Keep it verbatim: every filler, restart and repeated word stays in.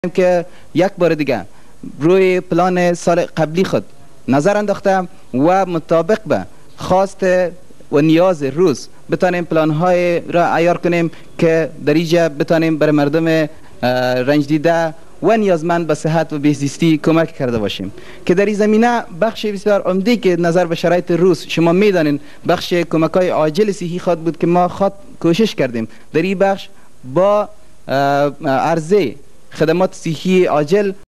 که یک بار دیگه روی پلان سال قبلی خود نظر انداخته و مطابق به خواست و نیاز روز بتانیم پلان های را عیار کنیم که در اینجا بتانیم بر مردم رنج دیده و نیازمند به صحت و بهزیستی کمک کرده باشیم که در این زمینه بخش بسیار عمده که نظر به شرایط روز شما میدانین بخش کمک های عاجل صحی خود بود که ما خود کوشش کردیم در این بخش با عرضه خدمات صحی عاجل